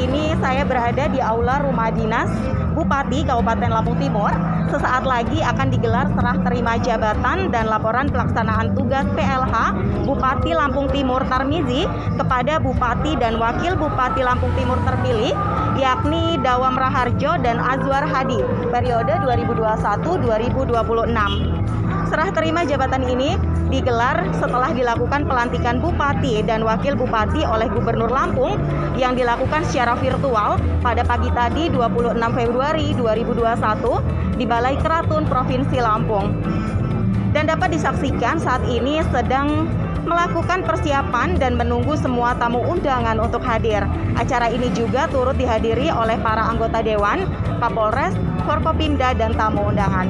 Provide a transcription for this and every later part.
ini saya berada di Aula Rumah Dinas Bupati Kabupaten Lampung Timur. Sesaat lagi akan digelar serah terima jabatan dan laporan pelaksanaan tugas PLH Bupati Lampung Timur Tarmizi kepada Bupati dan Wakil Bupati Lampung Timur terpilih, yakni Dawam Raharjo dan Azwar Hadi, periode 2021-2026. Serah terima jabatan ini digelar setelah dilakukan pelantikan Bupati dan Wakil Bupati oleh Gubernur Lampung yang dilakukan secara virtual pada pagi tadi 26 Februari 2021 di Balai Keratun Provinsi Lampung. Dan dapat disaksikan saat ini sedang melakukan persiapan dan menunggu semua tamu undangan untuk hadir. Acara ini juga turut dihadiri oleh para anggota Dewan, Kapolres, Forkopimda, dan tamu undangan.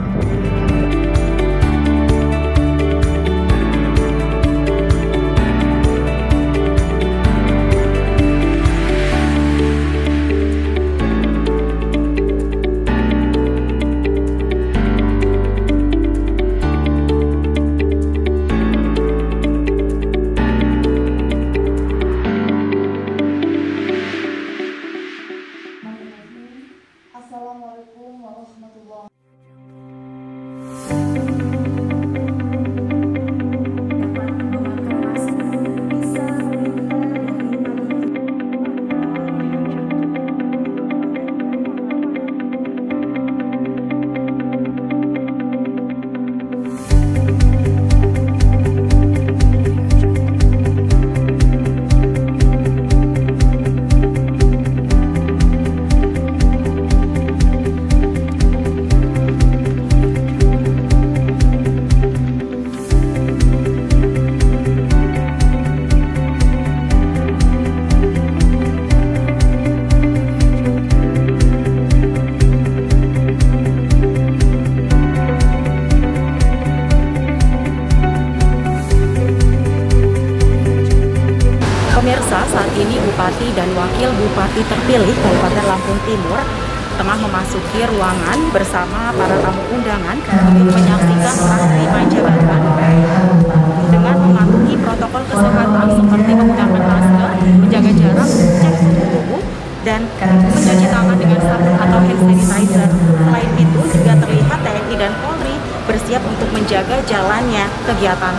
Assalamualaikum warahmatullahi wabarakatuh. Pemirsa, saat ini Bupati dan Wakil Bupati terpilih Kabupaten Lampung Timur tengah memasuki ruangan bersama para tamu undangan untuk menyaksikan serah terima jabatan dengan mematuhi protokol kesehatan seperti menggunakan masker, menjaga jarak, cek suhu tubuh, dan mencuci tangan dengan sabun atau hand sanitizer. Selain itu juga terlihat TNI dan Polri bersiap untuk menjaga jalannya kegiatan.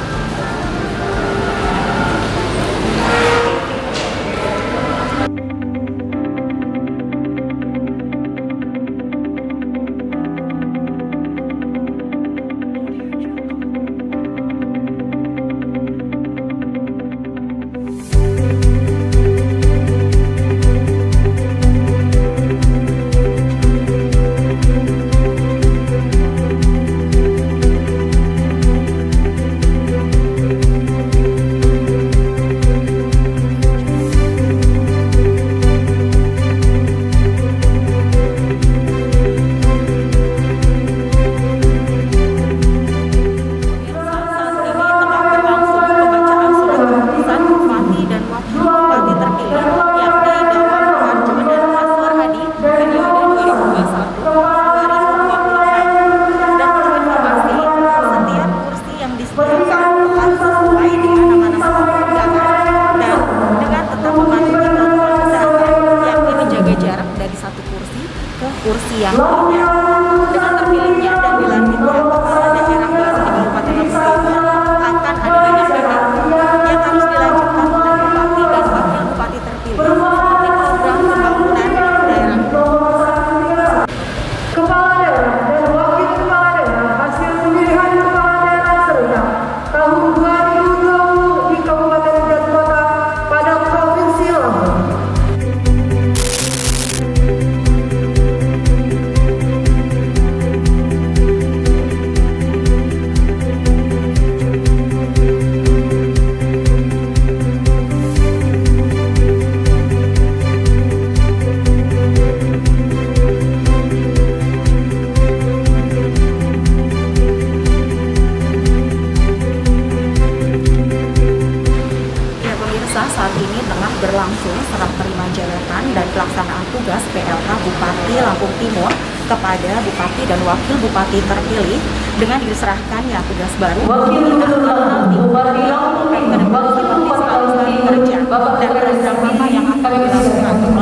Kursi yang lainnya. Dengan terpilihnya dan dilantiknya kepala daerah baru di Kabupaten Lampung Timur, akan ada banyak PR yang harus dilanjutkan oleh Bupati dan Wakil Bupati terpilih seperti program pembangunan daerah. Kepala daerah dan wakil kepala daerah hasil pemilihan kepala daerah serentak tahun 2020 di Kabupaten dan Kota pada Provinsi Lampung. Saat ini tengah berlangsung serah terima jabatan dan pelaksanaan tugas PLH Bupati Lampung Timur kepada Bupati dan Wakil Bupati terpilih dengan diserahkannya tugas baru Bupati Lampung Timur seperti status kerja dan program apa yang akan dilakukan.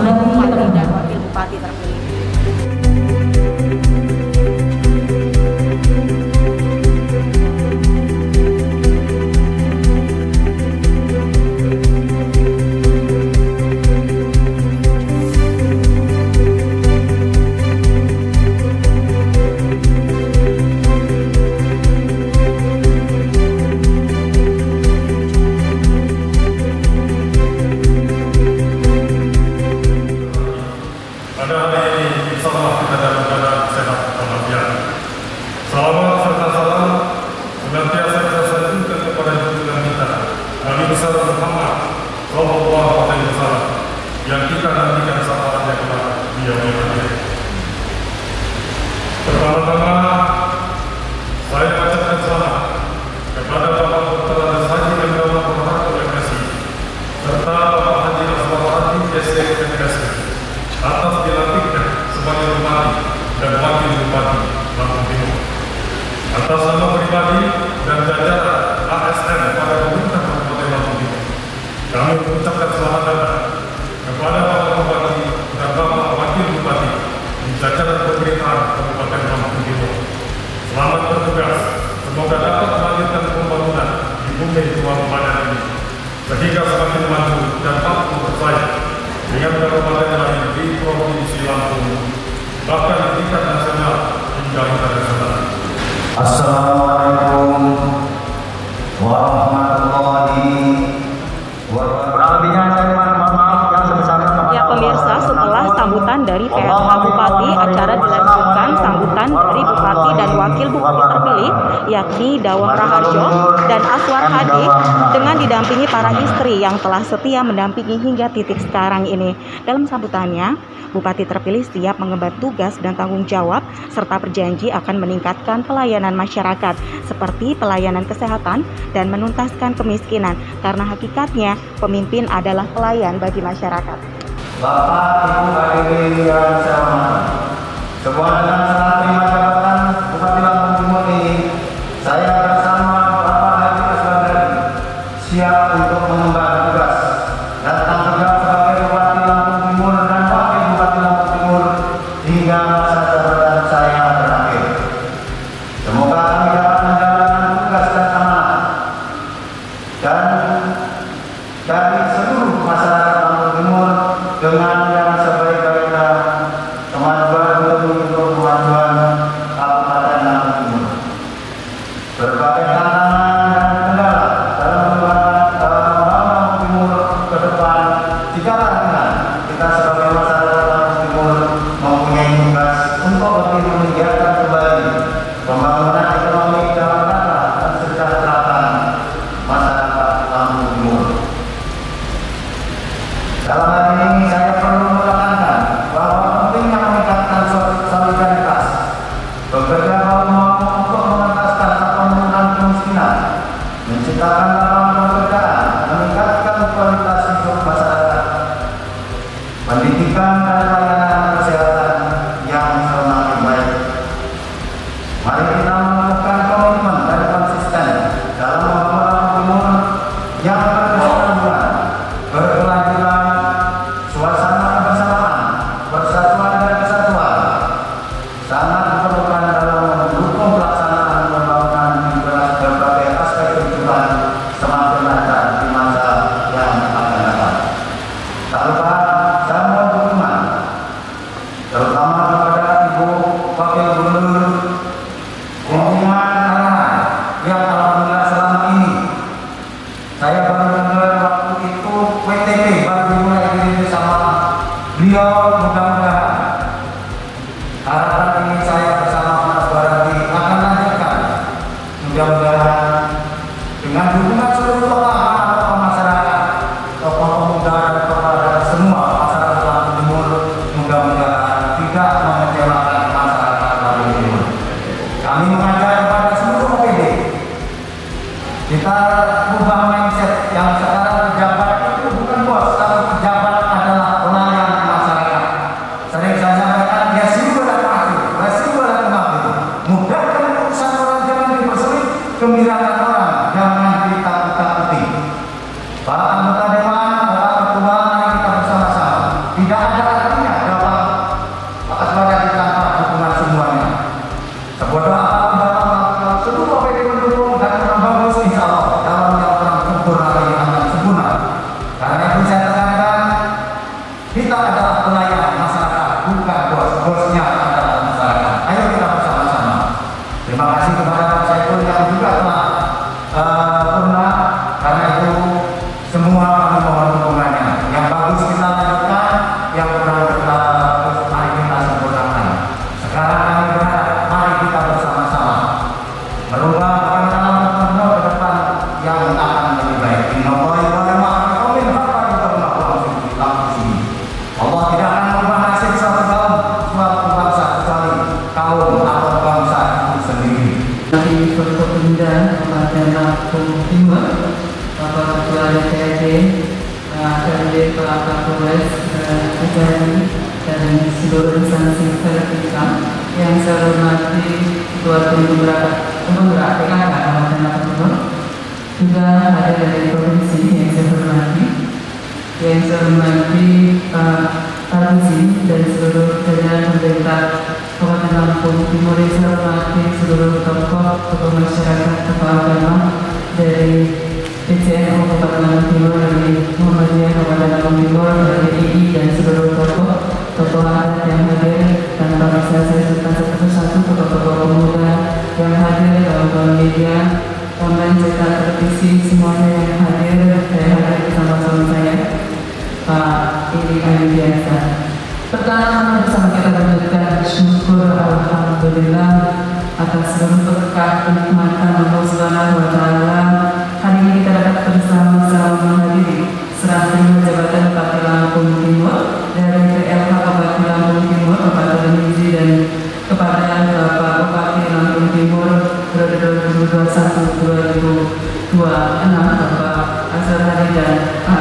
Sallallahu Alaihi Wasallam yang kita nantikan syafaatnya kelak di yaumil akhir. Pertama-tama saya bacakan selamat kepada Bapak Dr. Andes Haji Agama Muhammad MSI serta Bapak Haji Aswar Hadi SMKS atas dilantiknya sebagai Bupati dan Wakil Bupati Lampung Timur. Atas nama pribadi dan jajaran ASN pada pemerintah Kabupaten Lampung Timur, kami mengucapkan selamat datang kepada Bapak Bupati dan Bapak Wakil Bupati di jajaran pemerintahan Kabupaten Lampung Timur. Selamat bertugas. Semoga dapat melanjutkan pembangunan di bumi Tua Padan ini sehingga semakin maju dan mampu bersaing dengan kabupaten lain di Provinsi Lampung, bahkan di tingkat nasional hingga internasional. Assalamualaikum warahmatullahi wabarakatuh. Kurang lebihnya saya mohon maaf yang sebesar-besarnya. Ya pemirsa, setelah sambutan dari PLH Bupati, acara dilanjutkan sambutan dari Bupati dan Wakil Bupati terpilih, yakni Dawang Raharjo dan Aswar Hadi, dengan didampingi para istri yang telah setia mendampingi hingga titik sekarang ini. Dalam sambutannya, Bupati terpilih siap mengemban tugas dan tanggung jawab serta berjanji akan meningkatkan pelayanan masyarakat seperti pelayanan kesehatan dan menuntaskan kemiskinan, karena hakikatnya pemimpin adalah pelayan bagi masyarakat. Bapak, Ibu, hadirin yang saya hormati, sebuah dengan serah terima jabatan Bupati Lampung Timur ini, saya bersama Bapak Haji Aswar Hadi siap untuk mengemban tugas dan tanggung jawab sebagai Bupati Lampung Timur dan Wakil Bupati Lampung Timur hingga masa jabatan saya berakhir. Semoga kami dapat menjalankan tugas dan amanah dan dari seluruh masyarakat Lampung Timur dengan yang sebaik-baiknya kemajuan demi kemajuan Kabupaten Lampung Timur. Berbagai tantangan dan kendala dalam membangun Lampung Timur ke depan tidaklah ringan. Kita sebagai masyarakat Lampung Timur mempunyai tugas untuk lebih menggiatkan kembali pembangunan ekonomi dalam rangka kesejahteraan masyarakat Lampung Timur. Dalam hal ini saya perlu menekankan bahwa pentingnya meningkatkan solidaritas, bekerja bahu-membahu untuk mengentaskan atau menurunkan kemiskinan, menciptakan lapangan pekerjaan, meningkatkan kualitas hidup masyarakat, pendidikan dan layanan kesehatan yang semakin baik. Mari kita menunjukkan komitmen dan konsisten dalam membangun Lampung Timur yang berkesinambungan, berkelanjutan, suasana kebersamaan, persatuan dan kesatuan sangat diperlukan dalam mendukung pelaksanaan pembangunan di berbagai aspek kehidupan semakin lancar di masa yang akan datang. Tak lupa saya mohon dukungan terutama kepada Ibu Wakil Gubernur, pimpinan arahan yang alhamdulillah selama ini saya baru dengar waktu itu WTP baru dimulai diri sama beliau. Mudah-mudahan harapan ini saya bersama Mas Barati akan lanjutkan. Mudah-mudahan dengan dukungan seluruh tokoh masyarakat, tokoh pemuda dan kepada semua masyarakat Lampung Timur, mudah-mudahan tidak mengecewakan masyarakat Lampung Timur. Kami mengajak kepada seluruh OPD kita ubah mindset yang sekarang pejabat itu bukan bos, tapi pejabat adalah pelayan masyarakat. Sering saya sampaikan, ya siapa dan maju, ya siapa dan maju. Mudahkan urusan orang, jangan dipersulit. Gembirakan orang, jangan ditakut-takuti. Para anggota dewan, para ketua, mari kita bersama-sama. Tidak ada artinya dalam asmara tanpa dukungan semuanya. Sebodoh apapun dalam seluruh OPD mendukung dan membagus, insya Allah dalam yang orang kubur lagi akan sempurna. Karena itu saya tekankan, kita adalah pelayan masyarakat, bukan bos. Bosnya adalah masyarakat. Ayo kita bersama-sama. Terima kasih kepada Pak Saiful yang juga telah purna. Karena itu semua kami mohon dukungannya. Yang bagus kita lanjutkan, yang kurang kita mari kita sempurnakan. Sekarang kami berharap, mari kita bersama-sama merubah bagaimana Lampung Timur ke depan yang akan lebih baik. Innallahi wa Lampung Timur, Bapak Ketua DPRD, KD Pak Kapolres Kejari, dan seluruh instansi vertikal yang saya hormati Ketua Tim Penggerak PKK Kabupaten Lampung Timur, juga hadir dari provinsi yang saya hormati, Pak Tarmizi dan seluruh jajaran pemerintah Kabupaten Lampung Timur, yang saya hormati seluruh tokoh masyarakat, tokoh agama dari PCNU Kabupaten Lampung Timur, dari Muhammadiyah Kabupaten Lampung Timur, dari DPI dan seluruh tokoh adat yang hadir, tanpa bisa saya sebutkan satu-satu tokoh-tokoh pemuda yang hadir, kawan-kawan media, online, cetak, televisi, semuanya yang hadir. Saya hadir bersama suami saya, Pak Ini Biasa. Pertama, bersama kita lanjutkan syukur alhamdulillah atas seluruh berkah kenikmatan Allah Subhanahu wa Ta'ala. Hari ini kita dapat bersama-sama menghadiri serah terima jabatan Bupati Lampung Timur dari PLH Kabupaten Lampung Timur, Bapak Tarmizi, dan kepada Bapak Bupati Lampung Timur periode 2021-2026, Bapak Azhar Hadi, dan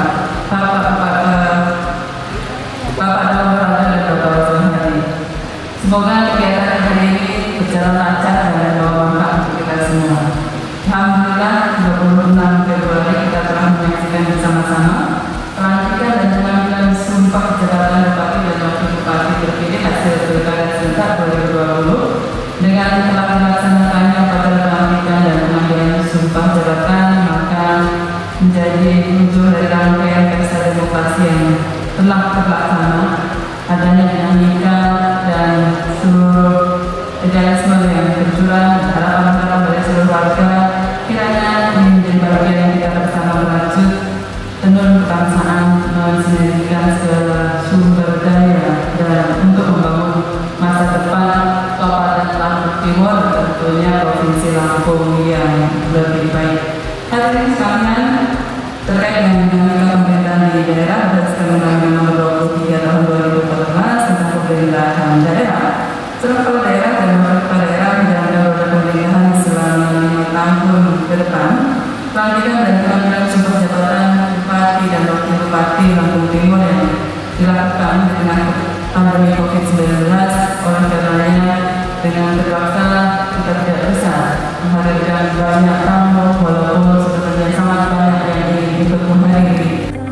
Bapak Dawar dan Bapak Azhar Hadi. Semoga kegiatan hari ini berjalan lancar dan membawa manfaat untuk kita semua. Alhamdulillah, 26 Februari kita telah menyaksikan bersama-sama pelantikan dan pengambilan sumpah jabatan Bupati dan Wakil Bupati terpilih hasil Pilkada serentak 2020. Dengan telah dilaksanakannya upacara pelantikan dan pengambilan sumpah jabatan, maka menjadi ujung dari rangkaian pesta demokrasi yang telah terlaksana. Adanya dinamika dan seluruh idealisme yang bercurah, harapan-harapan dari seluruh warga kiranya ini menjadi bagian yang kita bersama merajut tenun kebangsaan, mensinergikan segala sumber daya dan untuk membangun masa depan Kabupaten Lampung Timur, tentunya Provinsi Lampung yang lebih baik. Hadirin sekalian, terkait dengan dinamika pemerintahan di daerah berdasarkan Undang-Undang Nomor 23 Tahun 2014 tentang pemerintahan daerah, seluruh kepala daerah dan wakil kepala daerah menjalankan roda pemerintahan selama 5 tahun ke depan. Pelantikan dan pengambilan sumpah jabatan Bupati dan Wakil Bupati Lampung Timur yang dilakukan di tengah pandemi COVID-19, oleh karenanya dengan terpaksa kita tidak bisa menghadirkan banyak tamu, walaupun sebenarnya sangat banyak yang ingin ikut menghadiri.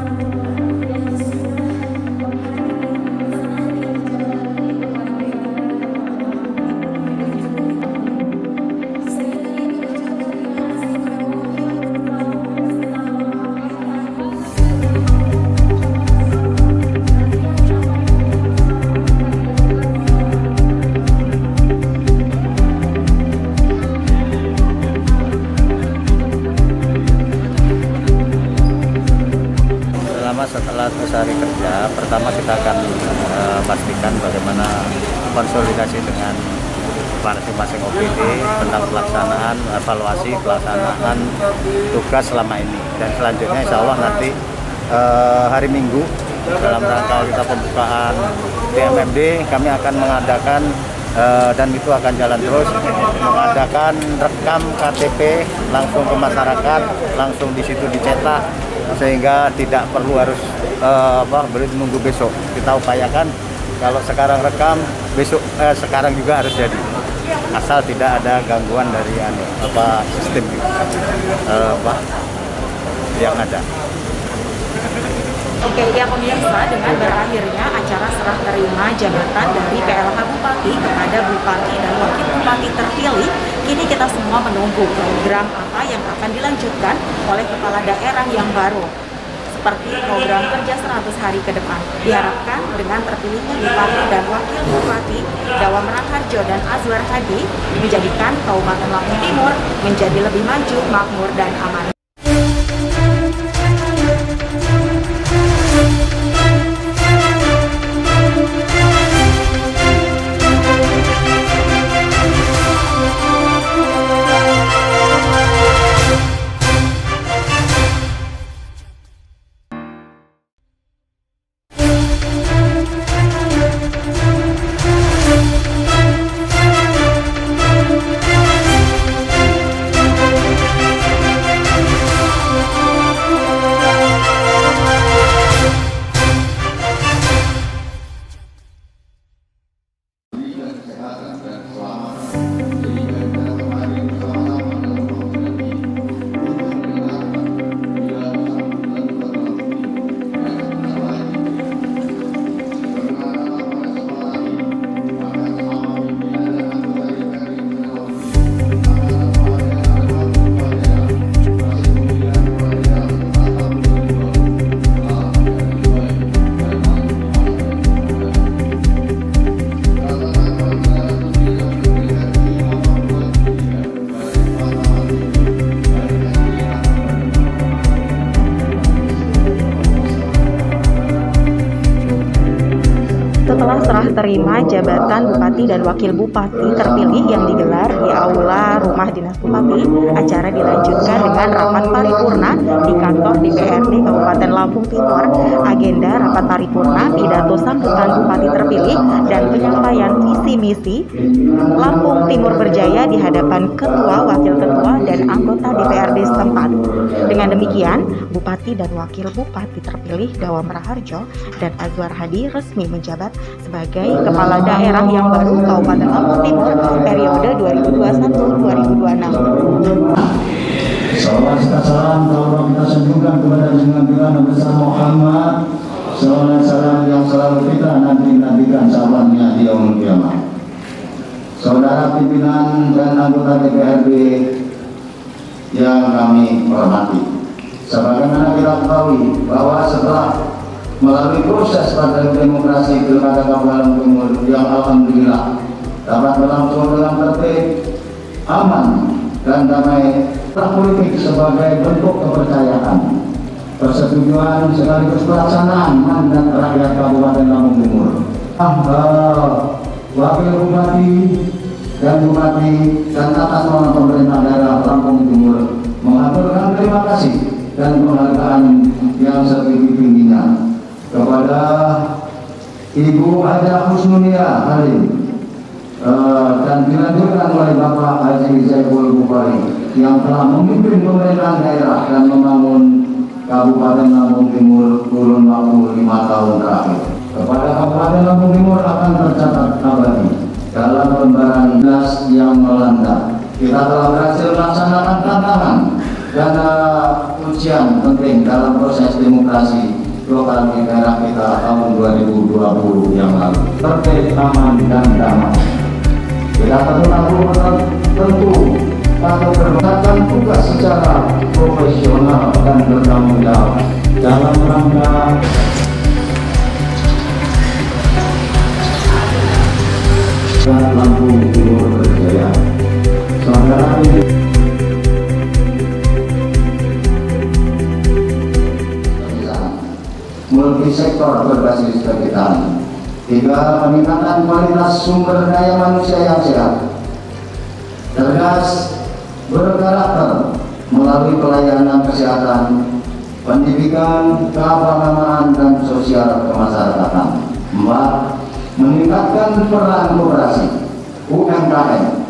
Setelah sehari kerja, pertama kita akan pastikan bagaimana konsolidasi dengan masing-masing OPD tentang pelaksanaan, evaluasi pelaksanaan tugas selama ini. Dan selanjutnya insya Allah nanti hari Minggu dalam rangka kita pembukaan DMMD, kami akan mengadakan dan itu akan jalan terus, mengadakan rekam KTP langsung ke masyarakat, langsung di situ dicetak, sehingga tidak perlu harus menunggu besok. Kita upayakan kalau sekarang rekam, besok sekarang juga harus jadi, asal tidak ada gangguan dari sistem yang ada. Oke, ya pemirsa, dengan berakhirnya acara serah terima jabatan dari PLH Bupati kepada Bupati dan Wakil Bupati terpilih, kini kita semua menunggu program apa yang akan dilanjutkan oleh kepala daerah yang baru, seperti program kerja 100 hari ke depan. Diharapkan dengan terpilihnya Bupati dan Wakil Bupati Dawa Meranharjo dan Azhar Hadi menjadikan Kabupaten Lampung Timur menjadi lebih maju, makmur, dan aman. Acara serah terima jabatan Bupati dan Wakil Bupati terpilih yang digelar di Aula Rumah Dinas Bupati. Acara dilanjutkan dengan rapat paripurna di kantor DPRD Kabupaten Lampung Timur. Agenda rapat paripurna pidato sambutan Bupati terpilih dan penyampaian visi misi Lampung Timur Berjaya di hadapan Ketua, Wakil Ketua, dan anggota DPRD setempat. Dengan demikian, Bupati dan Wakil Bupati terpilih Gawam Raharjo dan Azwar Hadi resmi menjabat sebagai Kepala Daerah yang baru Kabupaten Lampung Timur periode 2021-2026. Salam kita sanjungkan kepada junjungan Nabi Muhammad. Salam yang selalu kita nantikan sahabatnya di yaumul kiamat. Saudara pimpinan dan anggota DPRD yang kami hormati, sebagaimana kita ketahui bahwa setelah melalui proses partai demokrasi Pilkada Kabupaten Timur yang alhamdulillah dapat berlangsung dengan tertib, aman dan damai, politik sebagai bentuk kepercayaan, persetujuan sekaligus pelaksanaan mandat rakyat Kabupaten Lampung Timur. Wakil Bupati dan Bupati dan atas nama pemerintah daerah Lampung Timur mengaturkan terima kasih dan penghargaan yang setinggi-tingginya kepada Ibu Haja Husnunia Halim dan dilanjutkan oleh Bapak Haji Zaiful Bukhari yang telah memimpin pemerintahan daerah dan membangun Kabupaten Lampung Timur kurun waktu 5 tahun terakhir. Kepada Kabupaten Lampung Timur akan tercatat abadi dalam lembaran dinas yang melanda. Kita telah berhasil melaksanakan tantangan dan ujian penting dalam proses demokrasi lokal di daerah kita tahun 2020 yang lalu. Tertib, aman, dan damai. Kita tentu atau berbakat tugas secara profesional dan bertanggung jawab dalam rangka Lampung Timur Berjaya. Saudara multisektor berbasis kegiatan, hingga peningkatan kualitas sumber daya manusia yang sehat, cerdas, berkarakter melalui pelayanan kesehatan, pendidikan, keagamaan, dan sosial kemasyarakatan. 4. Meningkatkan peran koperasi, UMKM,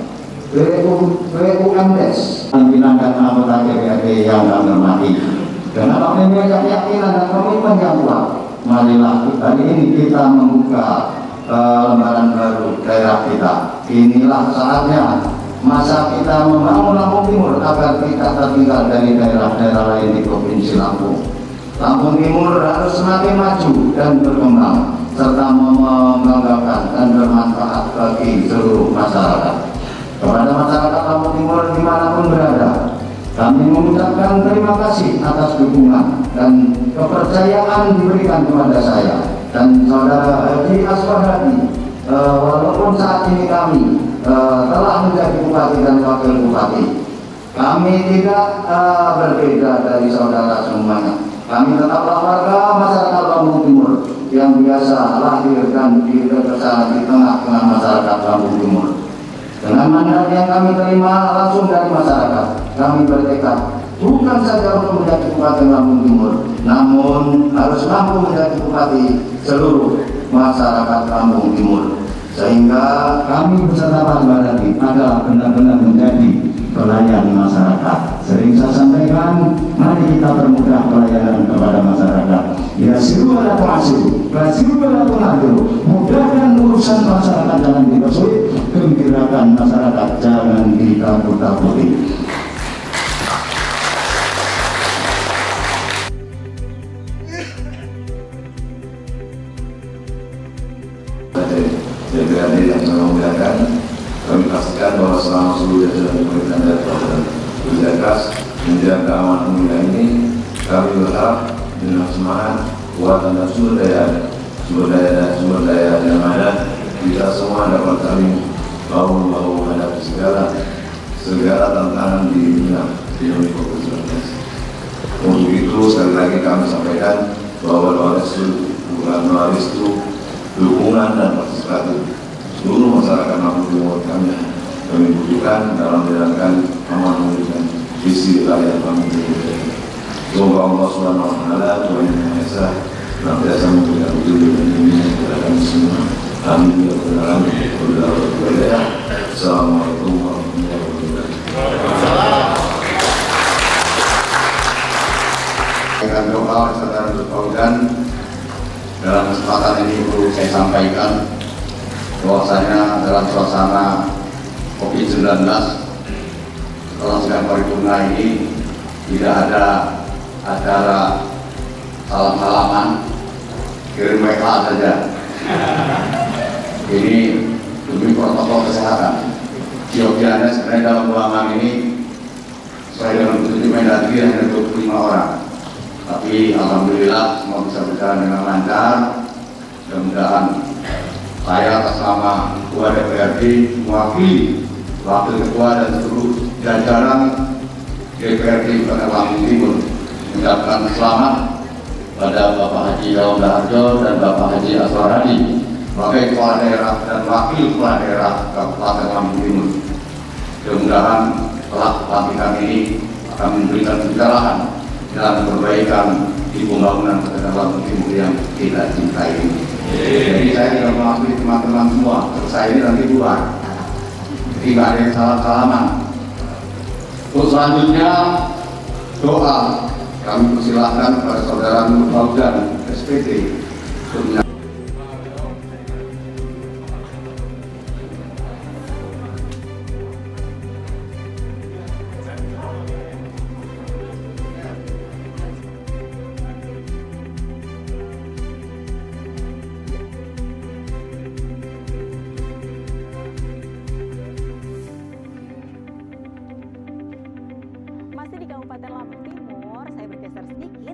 BUMDes, pimpinan dan anggota DPRD yang kami hormati. Dengan optimis keyakinan dan komitmen yang kuat, marilah hari ini kita membuka lembaran baru daerah kita. Inilah saatnya masa kita membangun Lampung Timur agar tidak tertinggal dari daerah-daerah lain di Provinsi Lampung. Lampung Timur harus semakin maju dan berkembang serta membanggakan dan bermanfaat bagi seluruh masyarakat. Kepada masyarakat Lampung Timur dimanapun berada, kami mengucapkan terima kasih atas dukungan dan kepercayaan diberikan kepada saya dan saudara Haji Azwar Hadi. Walaupun saat ini kami telah menjadi bupati dan wakil bupati, kami tidak berbeda dari saudara semuanya. Kami tetaplah warga masyarakat Lampung Timur yang biasa lahir dan dibesar di tengah-tengah masyarakat Lampung Timur. Dengan mandat yang kami terima langsung dari masyarakat, kami bertekad bukan saja untuk menjadi Bupati Lampung Timur, namun harus mampu menjadi Bupati seluruh masyarakat Lampung Timur. Sehingga kami beserta Pak Barati adalah benar-benar menjadi pelayan masyarakat. Sering saya sampaikan, mari kita permudah pelayanan kepada masyarakat. Ya siru wala tu'asiru, basiru wala tunadiru. Mudahkan urusan masyarakat, jangan dipersulit. Gembirakan masyarakat, jangan ditakut-takuti. DPRD yang memuliakan, kami pastikan bahwa selama seluruh jajaran pemerintahan daerah bekerja keras menjaga amanah wilayah ini. Kami berharap dengan semangat, kekuatan dan sumber daya yang ada, kita semua dapat saling bahu-bahu menghadapi segala tantangan di dunia COVID-19. Untuk itu sekali lagi kami sampaikan bahwa Doa Restu bukan doa restu, dukungan dan partisipatif seluruh masyarakat Lampung Timur kami butuhkan dalam menjalankan amanah dan visi rakyat Lampung Timur. Semoga Allah Subhanahu wa Ta'ala, Tuhan Yang Maha Esa, senantiasa memberikan petunjuk dan bimbingan kepada kami semua. Amin ya rabbal alamin. Assalamualaikum warahmatullahi wabarakatuh. Dengan doa saudara Fauzan, dalam kesempatan ini perlu saya sampaikan bahwasanya dalam suasana COVID-19 setelah sidang paripurna ini tidak ada acara salam-salaman, kirim WA saja. Ini demi protokol kesehatan. Siogianya sebenarnya dalam ruangan ini sesuai dengan petunjuk Mendagri hanya 25 orang. Tapi alhamdulillah semua bisa berjalan dengan lancar. Mudah-mudahan saya atas nama Ketua DPRD mewakili Wakil Ketua dan seluruh jajaran DPRD Kabupaten Lampung Timur mengucapkan selamat pada Bapak Haji Daum Daharjo dan Bapak Haji Aswar Hadi sebagai Kepala Daerah dan Wakil Kepala Daerah Kabupaten Lampung Timur. Mudah-mudahan setelah pelantikan ini akan memberikan pencerahan dalam perbaikan di pembangunan Kabupaten Lampung Timur yang kita cintai ini. Jadi saya tidak mengakui teman-teman semua, terus saya ini nanti keluar. Jadi nggak ada yang salam-salaman. Untuk selanjutnya doa kami persilahkan kepada saudara Nur Fauzan SPT untuk Masih di Kabupaten Lampung Timur, saya bergeser sedikit.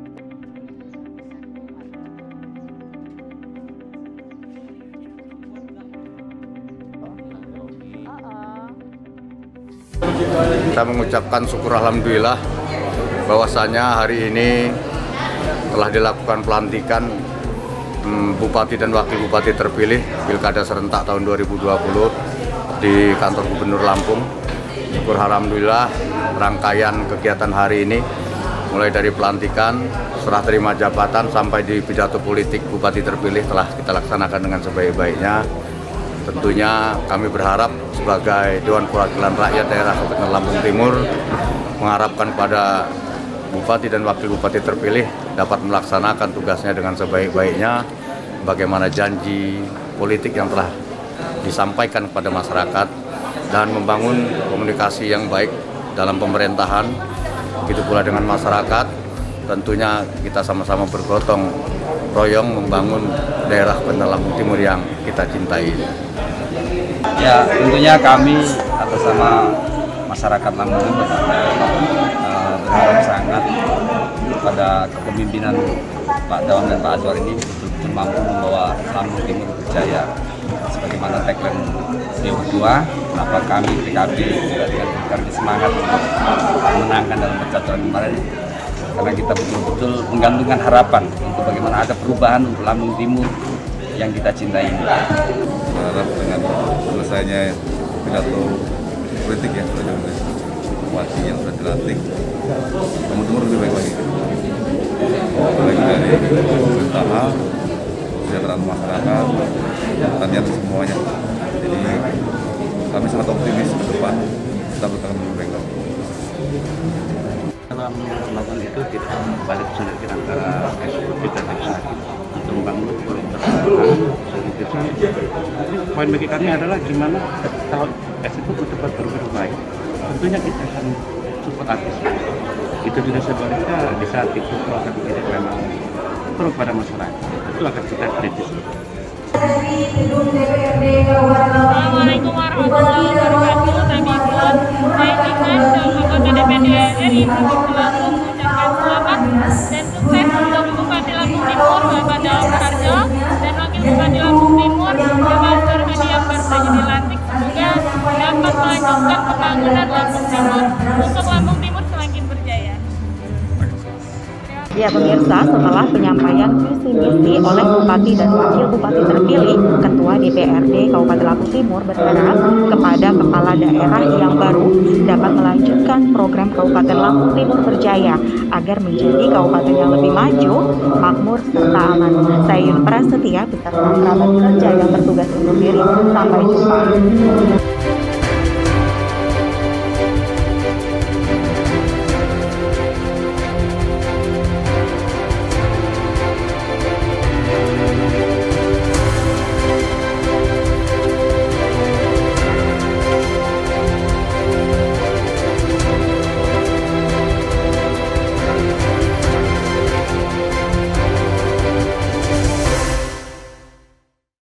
Kita mengucapkan syukur alhamdulillah bahwasanya hari ini telah dilakukan pelantikan Bupati dan Wakil Bupati terpilih Pilkada serentak tahun 2020 di kantor Gubernur Lampung. Syukur alhamdulillah rangkaian kegiatan hari ini mulai dari pelantikan, serah terima jabatan sampai di pidato politik Bupati terpilih telah kita laksanakan dengan sebaik-baiknya. Tentunya kami berharap sebagai Dewan Perwakilan Rakyat Daerah Kabupaten Lampung Timur mengharapkan pada Bupati dan Wakil Bupati terpilih dapat melaksanakan tugasnya dengan sebaik-baiknya bagaimana janji politik yang telah disampaikan kepada masyarakat dan membangun komunikasi yang baik dalam pemerintahan, begitu pula dengan masyarakat. Tentunya kita sama-sama bergotong royong membangun daerah Kabupaten Lampung Timur yang kita cintai. Ya, tentunya kami atas nama masyarakat Lampung Timur berharap sangat pada kepemimpinan Pak Daum dan Pak Aswar ini betul-betul mampu membawa Lampung Timur berjaya. Sebagaimana tagline beliau berdua, kenapa kami PKB juga dengan semangat untuk memenangkan dalam percaturan kemarin, karena kita betul-betul menggantungkan harapan untuk bagaimana ada perubahan untuk Lampung Timur yang kita cintai ini. Berharap dengan selesainya pidato politik ya, Bupati yang sudah dilantik, Lampung Timur lebih baik lagi. Baik dari pemerintahan, kesejahteraan masyarakat, pertanian semuanya. Jadi kami sangat optimis ke depan kita akan lebih baik lagi. Dalam melakukan itu kita balik sinergi antara eksekutif dan legislatif untuk membangun kebersamaan. Poin bagi kami adalah gimana kalau eksekutif cepat bergerak baik, tentunya kita akan support artis. Itu tidak sebaliknya di saat itu akan menjadi memang pro pada masyarakat, itu akan kita kritis. Assalamualaikum warahmatullahi wabarakatuh. Saya Bibun. Saya ingin anggota DPD RI Provinsi Lampung mengucapkan selamat dan sukses untuk Bupati Lampung Timur Bapak Daum Daharjo dan Wakil Bupati Lampung Timur Bapak Aswar Hadi yang baru saja dilantik. Semoga dapat melanjutkan pembangunan Lampung Timur untuk Lampung Timur semakin berjaya. Ya pemirsa, setelah penyampaian visi misi oleh Bupati dan Wakil Bupati terpilih, Ketua DPRD Kabupaten Lampung Timur berharap kepada kepala daerah yang baru dapat melanjutkan program Kabupaten Lampung Timur berjaya agar menjadi kabupaten yang lebih maju, makmur, serta aman. Saya Yun Prasetya beserta kerabat kerja yang bertugas undur diri. Sampai jumpa.